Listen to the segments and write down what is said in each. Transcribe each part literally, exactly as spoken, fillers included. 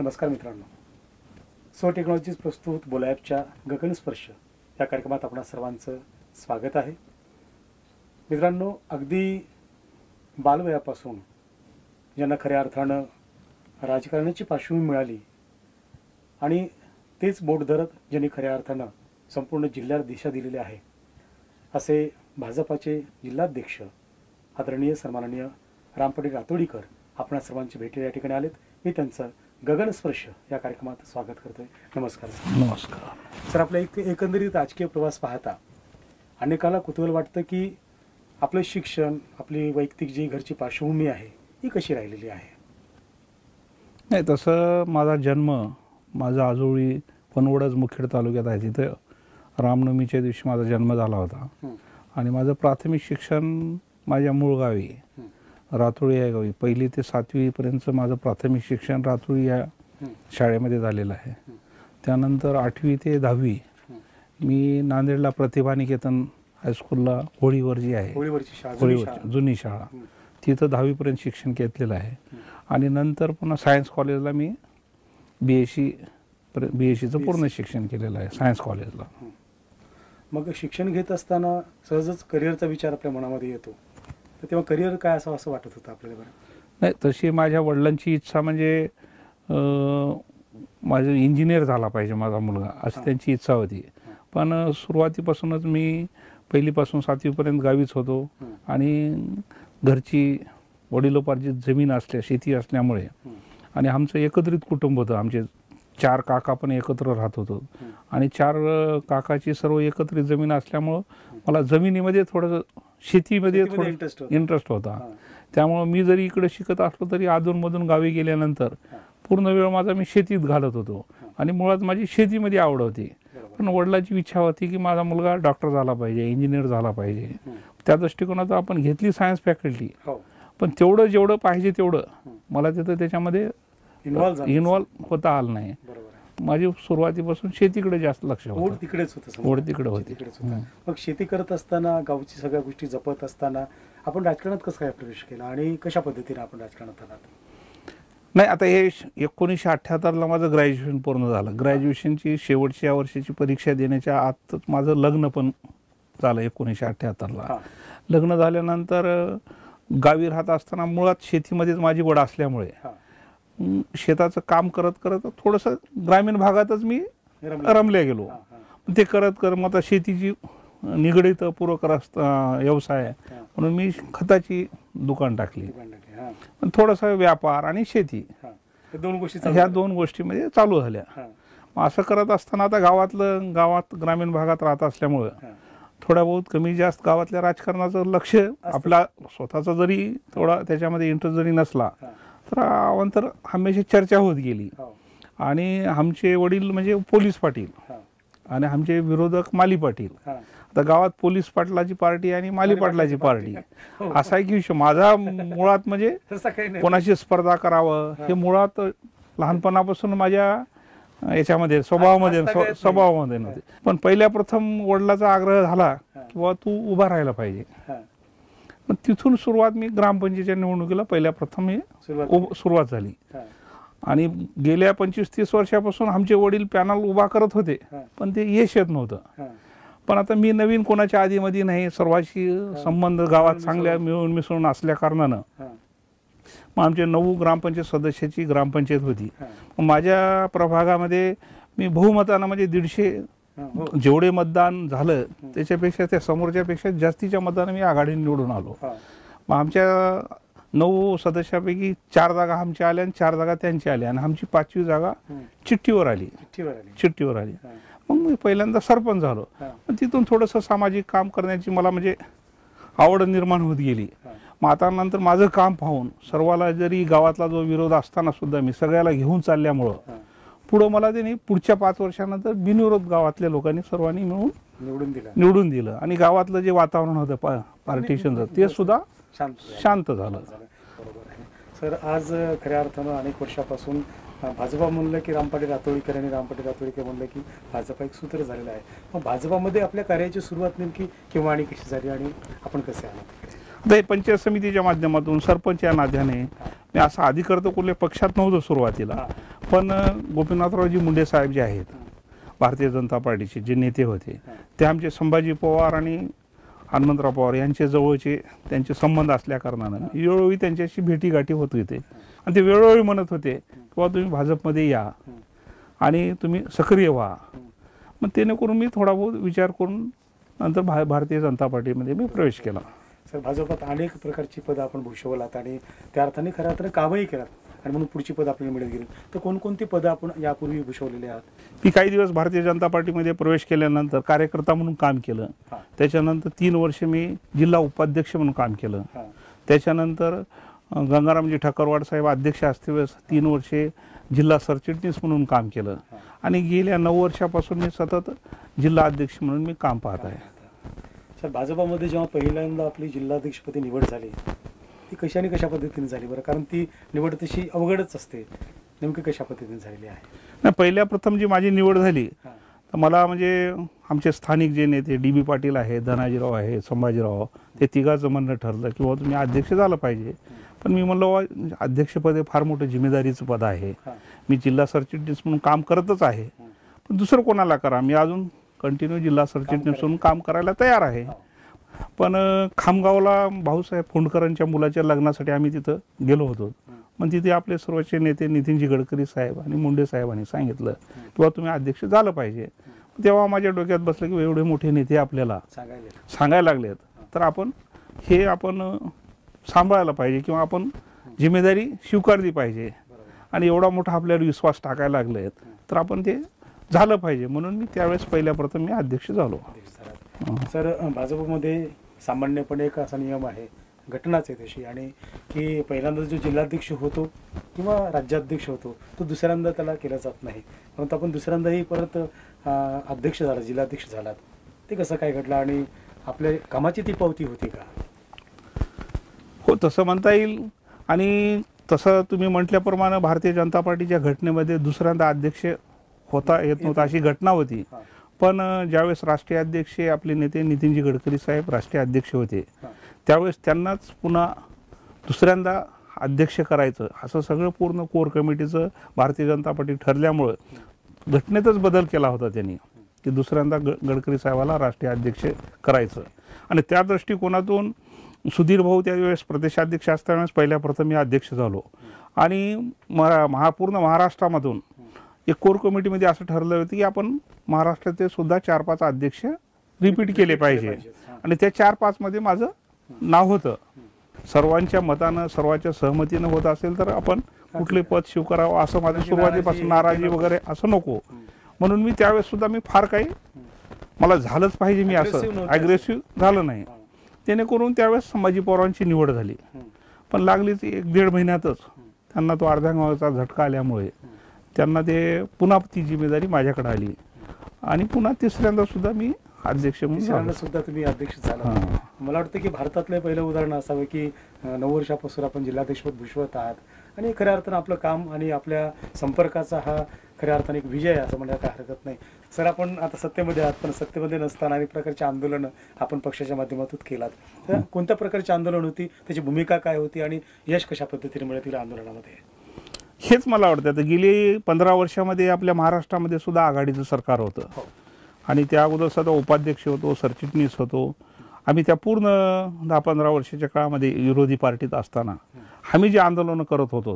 नमस्कार मित्रांनो, so technologies प्रस्तुत बोला ॲपच्या गगनस्पर्श या कार्यक्रमात आपणा सर्वांचं स्वागत आहे. मित्रांनो, अगदी बालवयापासून ज्यांना खऱ्या अर्थानं राजकारणाची पार्श्वभूमी मिळाली आणि तेच बोट धरत ज्यांनी खऱ्या अर्थानं संपूर्ण जिल्ह्याला दिशा दिलेली आहे, असे भाजपाचे जिल्हाध्यक्ष आदरणीय सन्माननीय राम पाटील रातोडीकर आपणा सर्वांची भेटी या ठिकाणी आलेत. मी त्यांचं गगनस्पर्श या कार्यक्रमात स्वागत करतोय. नमस्कार सर. नमस्कार सर. आपला एक एकंदरीत राजकीय प्रवास पाहता अनेकाला कुतूहल वाटतं की आपलं शिक्षण, आपली वैयक्तिक जी घरची पार्श्वभूमी आहे ही कशी राहिलेली आहे. नाही, तसं माझा जन्म माझा आजोळी पनवडच मुखेड तालुक्यात आहे. तिथं रामनवमीच्या दिवशी माझा जन्म झाला होता आणि माझं प्राथमिक शिक्षण माझ्या मूळ गावी रातोळी या गावी पहिली ते सातवीपर्यंत माझं प्राथमिक शिक्षण रातोळी या शाळेमध्ये झालेलं आहे. त्यानंतर आठवी ते दहावी मी नांदेडला प्रतिभानिकेतन हायस्कूलला होळीवर जी आहे होळीवरची जुनी शाळा तिथं दहावीपर्यंत शिक्षण घेतलेलं आहे. आणि नंतर पुन्हा सायन्स कॉलेजला मी B S C B S सीचं पूर्ण शिक्षण केलेलं आहे सायन्स कॉलेजला. मग शिक्षण घेत असताना सहजच करिअरचा विचार आपल्या मनामध्ये येतो, तर तेव्हा करिअर काय असावं असं वाटत होतं आपल्याला? बरं नाही, तशी माझ्या वडिलांची इच्छा म्हणजे माझं इंजिनियर झाला पाहिजे माझा मुलगा, अशी त्यांची इच्छा होती. पण सुरुवातीपासूनच मी पहिलीपासून सातवीपर्यंत गावीच होतो आणि घरची वडिलोपार्जित जमीन असल्या शेती असल्यामुळे आणि आमचं एकत्रित कुटुंब होतं. आमचे चार काका पण एकत्र राहत होतो आणि चार काकाची सर्व एकत्रित जमीन असल्यामुळं मला जमिनीमध्ये थोडंसं शेतीमध्ये थोडं इंटरेस्ट होता. त्यामुळं मी जरी इकडे शिकत असलो तरी अधूनमधून गावी गेल्यानंतर पूर्ण वेळ माझा मी शेतीत घालत होतो आणि मुळात माझी शेतीमध्ये आवड होती. पण वडिलांची इच्छा होती की माझा मुलगा डॉक्टर झाला पाहिजे, इंजिनियर झाला पाहिजे. त्या दृष्टिकोनात आपण घेतली सायन्स फॅकल्टी, पण तेवढं जेवढं पाहिजे तेवढं मला तिथं त्याच्यामध्ये इन्व्हॉल्व होता आलं नाही. माझी सुरुवातीपासून शेतीकडे जास्त लक्ष होतं. ओढ तिकडेच होतं. ओढ तिकडे होती. मग शेती करत असताना, गावची सगळ्या गोष्टी जपत असताना आपण राजकारणात कसं काय प्रवेश केला आणि कशा पद्धतीने आपण राजकारणात आलात? नाही, आता हे एकोणीसशे अठ्ठ्याहत्तरला माझं ग्रॅज्युएशन पूर्ण झालं. ग्रॅज्युएशनची शेवटच्या वर्षाची परीक्षा देण्याच्या आतच माझं लग्न पण झालं. एकोणीसशे अठ्ठ्याहत्तरला लग्न झाल्यानंतर गावी राहत असताना मुळात शेतीमध्येच माझी वड असल्यामुळे शेताचं काम करत करत थोडंसं ग्रामीण भागातच मी रमले गेलो. ते करत करत मग आता शेतीची निगडीत पूरक व्यवसाय म्हणून मी खताची दुकान टाकली. थोडासा व्यापार आणि शेती ह्या दोन गोष्टीमध्ये चालू झाल्या. मग असं करत असताना आता गावातलं गावात ग्रामीण भागात राहत असल्यामुळं थोडा बहुत कमी जास्त गावातल्या राजकारणाचं लक्ष आपला स्वतःचा जरी थोडा त्याच्यामध्ये इंटरेस्ट जरी नसला तर अवंतर हमेशा चर्चा होत गेली. आणि आमचे वडील म्हणजे पोलीस पाटील आणि आमचे विरोधक माली पाटील. आता गावात पोलीस पाटलाची पार्टी आणि माली पाटलाची पार्टी असा एक विषय माझा मुळात म्हणजे कोणाशी स्पर्धा करावं हे मुळात लहानपणापासून माझ्या याच्यामध्ये स्वभावामध्ये स्वभावामध्ये नव्हते. पण पहिल्या प्रथम वडिलाचा आग्रह झाला की बाबा तू उभा राहायला पाहिजे. मग तिथून सुरुवात मी ग्रामपंचायतीच्या निवडणुकीला पहिल्या प्रथम सुरुवात झाली. आणि गेल्या पंचवीस तीस वर्षापासून आमचे वडील पॅनल उभा करत होते पण ते यश येत नव्हतं. पण आता मी नवीन कोणाच्या आधीमध्ये नाही, सर्वांशी संबंध गावात चांगल्या मिळून मिसळून असल्या कारणानं मग आमचे नऊ ग्रामपंचायत सदस्याची ग्रामपंचायत होती. माझ्या प्रभागामध्ये मी बहुमतानं म्हणजे दीडशे जेवढे मतदान झालं त्याच्यापेक्षा त्या समोरच्यापेक्षा जास्तीच्या मतानं मी आघाडीने निवडून आलो. मग आमच्या नऊ सदस्यापैकी चार जागा आमच्या आल्या आणि चार जागा त्यांच्या आल्या आणि आमची पाचवी जागा चिठ्ठीवर आली चिठ्ठीवर आली मग मी पहिल्यांदा सरपंच झालो. तिथून थोडंसं सामाजिक काम करण्याची मला म्हणजे आवड निर्माण होत गेली. मग आता नंतर माझं काम पाहून सर्वाला जरी गावातला जो विरोध असताना सुद्धा मी सगळ्याला घेऊन चालल्यामुळं पुढं मला त्यांनी पुढच्या पाच वर्षानंतर बिनविरोध गावातल्या लोकांनी सर्वांनी मिळून निवडून दिलं निवडून दिलं आणि गावातलं जे वातावरण होतं पार्टिशनचं ते सुद्धा शांत झालं. सर, आज खऱ्या अर्थानं अनेक वर्षापासून भाजपा म्हणलं की राम पाटील रातोडीकर आणि राम पाटील रातोडीकर म्हणलं की भाजपा एक सूत्र झालेलं आहे. मग भाजपामध्ये आपल्या कार्याची सुरुवात नेमकी केव्हा आणि कशी झाली आणि आपण कसे आलात? पंचायत समितीच्या माध्यमातून सरपंच या नात्याने मी असा अधिकार तर कुठल्या पक्षात नव्हतो सुरुवातीला, पण गोपीनाथरावजी मुंडे साहेब जे आहेत भारतीय जनता पार्टीचे जे नेते होते ते आमचे संभाजी पवार आणि हनुमंतराव पवार यांचे जवळचे त्यांचे संबंध असल्या कारणानं वेळोवेळी त्यांच्याशी भेटीगाठी होत होते आणि ते वेळोवेळी म्हणत होते किंवा तुम्ही भाजपमध्ये या आणि तुम्ही सक्रिय व्हा. मग ते करून मी थोडा बहुत विचार करून नंतर भा भारतीय जनता पार्टीमध्ये मी प्रवेश केला. सर, भाजपात अनेक प्रकारची पदं आपण भूषवलात आणि त्या अर्थाने खऱ्या अर्थाने कामही केलात आणि म्हणून पुढची पदं आपल्याला मिळत गेली. तर कोणकोणती पदं आपण यापूर्वी भूषवलेली आहात? मी काही दिवस भारतीय जनता पार्टीमध्ये प्रवेश केल्यानंतर कार्यकर्ता म्हणून काम केलं. त्याच्यानंतर तीन वर्ष मी जिल्हा उपाध्यक्ष म्हणून काम केलं. त्याच्यानंतर गंगारामजी ठक्करवाड साहेब अध्यक्ष असतेवेळेस तीन वर्षे जिल्हा सरचिटणीस म्हणून काम केलं आणि गेल्या नऊ वर्षापासून मी सतत जिल्हा अध्यक्ष म्हणून मी काम पाहत आहे. सर, भाजपामध्ये जेव्हा पहिल्यांदा आपली जिल्हाध्यक्षपदी निवड झाली ती कशा आणि कशा पद्धतीने झाली बरं? कारण ती निवड तशी अवघडच असते, नेमकी कशा पद्धतीने झालेली आहे? नाही, पहिल्या प्रथम जी माझी निवड झाली तर मला म्हणजे आमचे स्थानिक जे नेते डी बी पाटील आहे, धनाजीराव आहे, संभाजीराव, ते तिघाचं म्हणणं ठरलं की बाबा तुम्ही अध्यक्ष झालं पाहिजे. पण मी म्हणलं अध्यक्षपद हे फार मोठं जिम्मेदारीचं पद आहे, मी जिल्हा सरचिटणीस म्हणून काम करतच आहे, पण दुसरं कोणाला करा, मी अजून कंटिन्यू जिल्हा सरचिटणीस म्हणून काम करायला तयार आहे. पण खामगावला भाऊसाहेब फोंडकरांच्या मुलाच्या लग्नासाठी आम्ही तिथं गेलो होतो. मग तिथे आपले सर्वचे नेते नितीनजी गडकरी साहेब आणि मुंडे साहेबांनी सांगितलं किंवा तुम्ही अध्यक्ष झालं पाहिजे. तेव्हा माझ्या डोक्यात बसलं की एवढे मोठे नेते आपल्याला सांगायला लागलेत तर आपण हे आपण सांभाळायला पाहिजे किंवा आपण जिम्मेदारी स्वीकारली पाहिजे आणि एवढा मोठा आपल्याला विश्वास टाकायला लागलेत तर आपण ते झालं पाहिजे. म्हणून मी त्यावेळेस पहिल्या प्रथम मी अध्यक्ष झालो. सर, भाजपमध्ये सामान्यपणे एक असा नियम आहे, घटनाच आहे तशी, आणि की पहिल्यांदा जो जिल्हाध्यक्ष होतो किंवा राज्याध्यक्ष होतो तो दुसऱ्यांदा त्याला केला जात नाही, परंतु आपण दुसऱ्यांदाही परत अध्यक्ष झाला, जिल्हाध्यक्ष झालात. ते कसं काय घडलं आणि आपल्या कामाची ती पावती होती का? हो, तसं म्हणता येईल. आणि तसं तुम्ही म्हटल्याप्रमाणे भारतीय जनता पार्टीच्या घटनेमध्ये दुसऱ्यांदा अध्यक्ष होता येत नव्हता अशी घटना होती. पण ज्यावेळेस राष्ट्रीय अध्यक्ष आपले नेते नितीनजी गडकरी साहेब राष्ट्रीय अध्यक्ष होते त्यावेळेस त्यांनाच पुन्हा दुसऱ्यांदा अध्यक्ष करायचं असं सगळं पूर्ण कोर कमिटीचं भारतीय जनता पार्टी ठरल्यामुळं घटनेतच बदल केला होता त्यांनी की दुसऱ्यांदा ग गडकरी साहेबाला राष्ट्रीय अध्यक्ष करायचं. आणि त्या दृष्टिकोनातून सुधीर भाऊ त्यावेळेस प्रदेशाध्यक्ष असतानाच पहिल्या प्रथम मी अध्यक्ष झालो. आणि महा महा पूर्ण महाराष्ट्रामधून एक कोर कमिटीमध्ये असं ठरलं होतं की आपण महाराष्ट्राचे सुद्धा चार पाच अध्यक्ष रिपीट केले पाहिजे आणि त्या चार पाच मध्ये माझं नाव होतं. सर्वांच्या मतानं सर्वांच्या सहमतीनं होत असेल तर आपण कुठले पद स्वीकारावं असं माझं सुरुवातीपासून नाराजी वगैरे असं नको. म्हणून मी त्यावेळेस सुद्धा मी फार काही मला झालंच पाहिजे मी असं ॲग्रेसिव्ह झालं नाही. जेणेकरून त्यावेळेस संभाजी पवारांची निवड झाली. पण लागलीच एक दीड महिन्यातच त्यांना तो अर्ध्यांगाचा झटका आल्यामुळे त्यांना ते पुन्हा ती जिम्मेदारी माझ्याकडे आली आणि पुन्हा तिसऱ्यांदा सुद्धा मी अध्यक्ष म्हणून सुद्धा तुम्ही अध्यक्ष झाला. मला वाटतं की भारतातलं पहिलं उदाहरण असावं की नऊ वर्षापासून आपण जिल्हाध्यक्षपद भूषवत आहात आणि खऱ्या अर्थानं आपलं काम आणि आपल्या संपर्काचा हा खऱ्या अर्थाने एक विजय आहे असं म्हणायला काय हरकत नाही. सर, आपण आता सत्तेमध्ये आहात पण सत्तेमध्ये नसताना अनेक प्रकारची आंदोलनं आपण पक्षाच्या माध्यमातून केलात. तर कोणत्या प्रकारची आंदोलन होती, त्याची भूमिका काय होती आणि यश कशा पद्धतीने मिळतील आंदोलनामध्ये, हेच मला वाटतं. तर गेली पंधरा वर्षामध्ये आपल्या महाराष्ट्रामध्ये सुद्धा आघाडीचं सरकार होतं आणि त्या अगोदर सुद्धा उपाध्यक्ष होतो, सरचिटणीस होतो. आम्ही त्या पूर्ण दहा पंधरा वर्षाच्या काळामध्ये विरोधी पार्टीत असताना आम्ही जी आंदोलनं करत होतो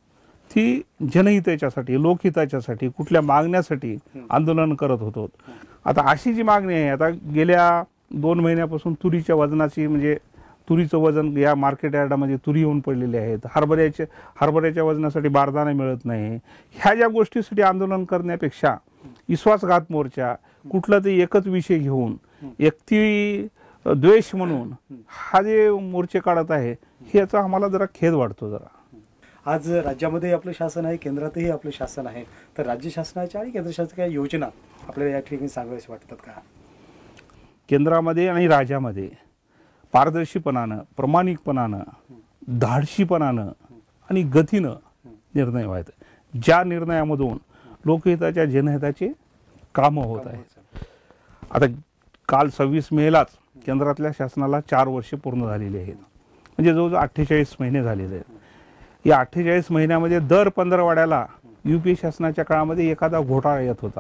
ती जनहिताच्यासाठी, लोकहिताच्यासाठी, कुठल्या मागण्यासाठी आंदोलन करत होतो. आता अशी जी मागणी आहे, आता गेल्या दोन महिन्यापासून तुरीच्या वजनाची म्हणजे तुरीचं वजन या मार्केट यार्डामध्ये तुरी येऊन पडलेली आहेत, हरभऱ्याच्या हरभऱ्याच्या वजनासाठी बारदाना मिळत नाही. ह्या ज्या गोष्टीसाठी आंदोलन करण्यापेक्षा विश्वासघात मोर्चा, कुठला ते एकच विषय घेऊन एकती द्वेष म्हणून हा जे मोर्चे काढत आहे ह्याचा आम्हाला जरा खेद वाटतो. जरा आज राज्यामध्ये आपलं शासन आहे, केंद्रातही आपलं शासन आहे, तर राज्य शासनाच्या आणि केंद्र शासनाच्या योजना आपल्याला या ठिकाणी सांगाव्यास वाटतात का? केंद्रामध्ये आणि राज्यामध्ये पारदर्शीपणानं, प्रामाणिकपणानं, धाडशीपणानं आणि गतीनं निर्णय व्हायचे. ज्या निर्णयामधून लोकहिताच्या जनहिताचे कामं होत आहेत. आता काल सव्वीस मेलाच केंद्रातल्या शासनाला चार वर्षे पूर्ण झालेली आहेत, म्हणजे जवळजवळ अठ्ठेचाळीस महिने झालेले आहेत. या अठ्ठेचाळीस महिन्यामध्ये दर पंधरवड्याला युपीए शासनाच्या काळामध्ये एखादा घोटाळा येत होता,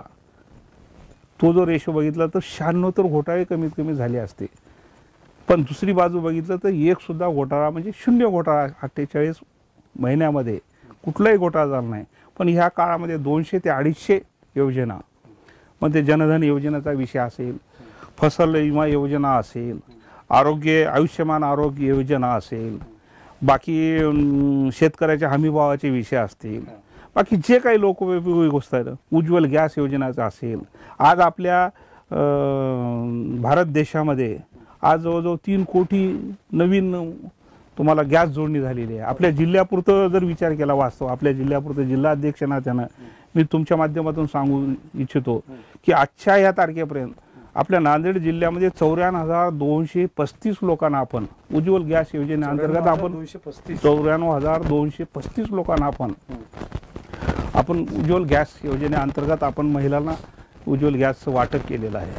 तो जो रेशो बघितला तर शहाण्णव तर घोटाळे कमीत कमी झाले असते. पण दुसरी बाजू बघितलं तर एक सुद्धा घोटाळा म्हणजे शून्य घोटाळा अठ्ठेचाळीस महिन्यामध्ये कुठलाही घोटाळा झाला नाही. पण ह्या काळामध्ये दोनशे ते अडीचशे योजना, मग ते जनधन योजनेचा विषय असेल, फसल विमा योजना असेल, आरोग्य आयुष्यमान आरोग्य योजना असेल, बाकी शेतकऱ्याच्या हमीभावाचे विषय असतील, बाकी जे काही लोकोपयोगी गोष्ट आहेत, उज्ज्वल गॅस योजनाचा असेल. आज आपल्या भारत देशामध्ये आज जवळजवळ तीन कोटी नवीन तुम्हाला गॅस जोडणी झालेली आहे. आपल्या जिल्ह्यापुरतं जर विचार केला, वास्तव आपल्या जिल्ह्यापुरतं जिल्हा अध्यक्ष नात्यानं मी तुमच्या माध्यमातून सांगू इच्छितो की आजच्या या तारखेपर्यंत आपल्या नांदेड जिल्ह्यामध्ये चौऱ्याण्णव हजार दोनशे पस्तीस लोकांना आपण उज्ज्वल गॅस योजनेअंतर्गत आपण चौऱ्याण्णव हजार दोनशे पस्तीस लोकांना आपण आपण उज्ज्वल गॅस योजनेअंतर्गत आपण महिलांना उज्ज्वल गॅसचं वाटप केलेलं आहे.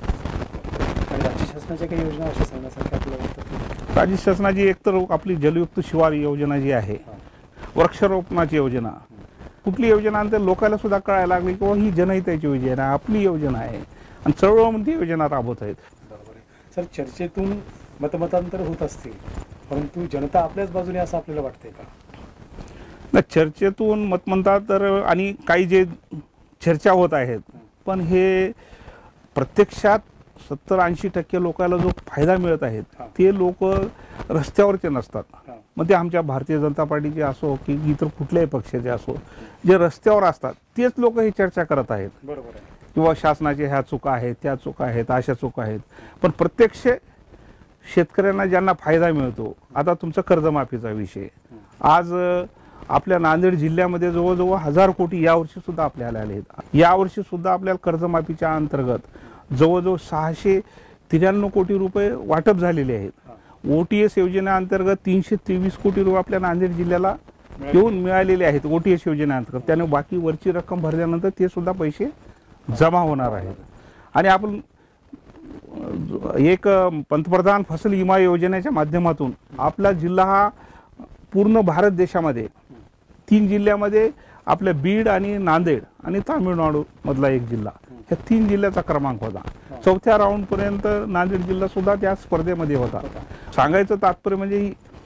राज्य शासनाच्या काही योजना अशा सांगण्यासारख्या आपल्याला? राज्य शासनाची एकतर आपली जलयुक्त शिवार योजना जी आहे, वृक्षारोपणाची योजना, कुठली योजना तर लोकांना सुद्धा कळायला लागली की ही जनहिताची योजना आहे, आपली योजना आहे आणि चळवळमध्ये योजना राबवत आहेत. बरोबर आहे सर. चर्चेतून मतमतांतर होत असतील, परंतु जनता आपल्याच बाजूने असं आपल्याला वाटतंय का? ना, चर्चेतून मतमतांतर आणि काही जे चर्चा होत आहेत, पण हे प्रत्यक्षात सत्तर ऐंशी टक्के लोकांना जो फायदा मिळत आहेत ते लोक रस्त्यावरचे नसतात. मग ते आमच्या भारतीय जनता पार्टीचे असो की इतर कुठल्याही पक्षाचे असो, जे रस्त्यावर असतात तेच लोक ही चर्चा करत आहेत. बरोबर आहे. किंवा शासनाचे ह्या चुका आहेत, त्या चुका आहेत, अशा चुका आहेत. पण प्रत्यक्ष शेतकऱ्यांना ज्यांना फायदा मिळतो, आता तुमचा कर्जमाफीचा विषय, आज आपल्या नांदेड जिल्ह्यामध्ये जवळजवळ हजार कोटी यावर्षी सुद्धा आपल्याला आले आहेत. यावर्षी सुद्धा आपल्याला कर्जमाफीच्या अंतर्गत जवळजवळ सहाशे त्र्याण्णव कोटी रुपये वाटप झालेले आहेत. ओटीएस योजनेअंतर्गत तीनशे तेवीस कोटी रुपये आपल्या नांदेड जिल्ह्याला येऊन मिळालेले आहेत ओटीएस योजनेअंतर्गत. त्याने बाकी वरची रक्कम भरल्यानंतर ते सुद्धा पैसे जमा होणार आहेत. आणि आपण एक पंतप्रधान फसल विमा योजनेच्या माध्यमातून आपला जिल्हा हा पूर्ण भारत देशामध्ये तीन जिल्ह्यामध्ये आपल्या बीड आणि नांदेड आणि तामिळनाडू मधला एक जिल्हा, ह्या तीन जिल्ह्याचा क्रमांक होता. चौथ्या राऊंड पर्यंत नांदेड जिल्हा सुद्धा त्या स्पर्धेमध्ये होता. सांगायचं तात्पर्य म्हणजे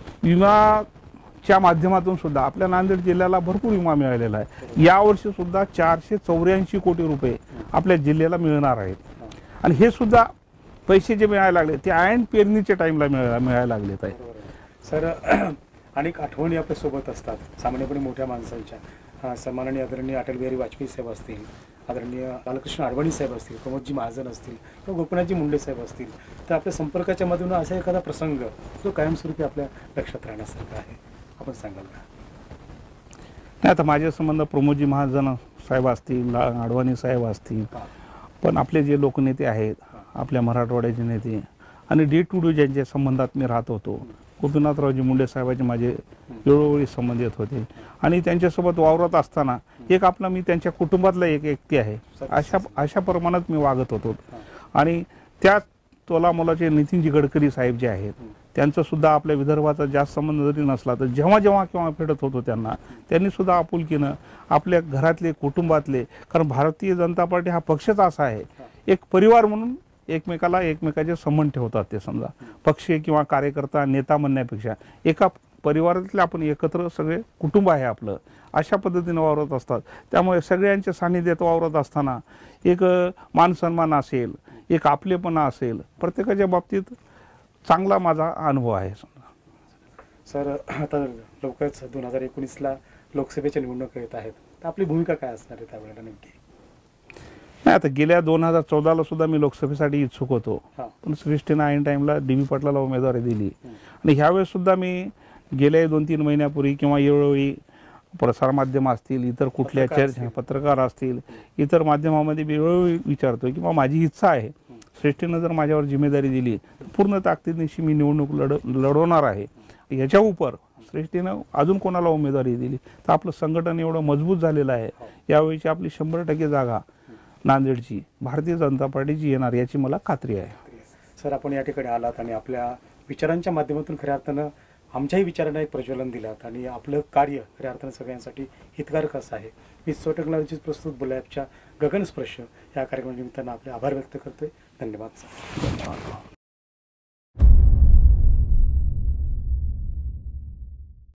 विमाच्या माध्यमातून सुद्धा आपल्या नांदेड जिल्ह्याला भरपूर विमा मिळालेला आहे. यावर्षी सुद्धा चारशे चौऱ्याऐंशी कोटी रुपये आपल्या जिल्ह्याला मिळणार आहेत. आणि हे सुद्धा पैसे जे मिळायला लागले ते ऐन पेरणीच्या टाइमला मिळायला मिळायला लागलेत आहे. सर, अनेक आठवणी आपल्या सोबत असतात सामान्यपणे मोठ्या माणसांच्या. सन्माननीय आदरणीय अटल बिहारी वाजपेयी साहेब असतील, आदरणीय बालकृष्ण अडवाणी साहेब असतील, प्रमोदजी महाजन असतील किंवा गोपीनाथजी मुंडे साहेब असतील, तर आपल्या संपर्काच्या मधून असा एखादा प्रसंग जो कायमस्वरूपी आपल्या लक्षात राहण्यासारखा आहे, आपण सांगाल का? नाही, आता माझे संबंध प्रमोदजी महाजन साहेब असतील, अडवाणी साहेब असतील, पण आपले जे लोकनेते आहेत, आपल्या मराठवाड्याचे नेते आणि डे टू डे ज्यांच्या संबंधात मी राहत होतो, गोपीनाथरावजी मुंडे साहेबांचे माझे वेळोवेळी संबंध येत होते. आणि त्यांच्यासोबत वावरत असताना एक आपला मी त्यांच्या कुटुंबातला एक व्यक्ती आहे अशा अशा प्रमाणात मी वागत होतो. आणि त्या तोलामोलाचे नितीनजी गडकरी साहेब जे आहेत, त्यांचं सुद्धा आपल्या विदर्भाचा जास्त संबंध जरी नसला तर जेव्हा जेव्हा केव्हा फेडत होतो त्यांना, त्यांनी सुद्धा आपुलकीनं आपल्या घरातले कुटुंबातले, कारण भारतीय जनता पार्टी हा पक्षच असा आहे एक परिवार म्हणून एकमेकाला एकमेकाचे संबंध ठेवतात. ते समजा पक्ष किंवा कार्यकर्ता नेता म्हणण्यापेक्षा एका परिवारातले आपण एकत्र सगळे कुटुंब आहे आपलं, अशा पद्धतीने वावरत असतात. त्यामुळे सगळ्यांच्या सानिध्यात वावरत असताना एक मान सन्मान असेल, एक आपलेपणा असेल, प्रत्येकाच्या बाबतीत चांगला माझा अनुभव आहे. सर, आता लवकरच दोन हजार एकोणीसला लोकसभेच्या निवडणुका येत आहेत, तर आपली भूमिका काय असणार आहे त्यावेळेला नेमकी? नाही, आता गेल्या दोन हजार चौदाला सुद्धा मी लोकसभेसाठी इच्छुक होतो, पण सृष्टीनं ऐन टाइमला डी बी पाटलाला उमेदवारी दिली. आणि ह्यावेळेस सुद्धा मी गेल्या दोन तीन महिन्यापूर्वी किंवा वेळोवेळी प्रसारमाध्यम असतील, इतर कुठल्या चर्चा पत्रकार असतील, इतर माध्यमामध्ये मी वेळोवेळी विचारतो किंवा माझी इच्छा आहे श्रेष्ठीनं जर माझ्यावर जिम्मेदारी दिली तर पूर्ण ताकदीनिशी मी निवडणूक लढ लढवणार आहे. याच्या उपर श्रेष्ठीनं अजून कोणाला उमेदवारी दिली तर आपलं संघटन एवढं मजबूत झालेलं आहे, यावेळीची आपली शंभर टक्के जागा नांदेडची भारतीय जनता पार्टीची येणार याची मला खात्री आहे. सर, आपण या ठिकाणी आलात आणि आपल्या विचारांच्या माध्यमातून खऱ्या अर्थानं आमच्याही विचारांना एक प्रज्वलन दिलात आणि आपलं कार्य खऱ्या अर्थानं सगळ्यांसाठी हितकारक असं आहे. मी सो टेक्नॉलॉजीज प्रस्तुत बोला ॲपच्या गगनस्पर्श या कार्यक्रमानिमित्तानं आपले आभार व्यक्त करतोय. धन्यवाद.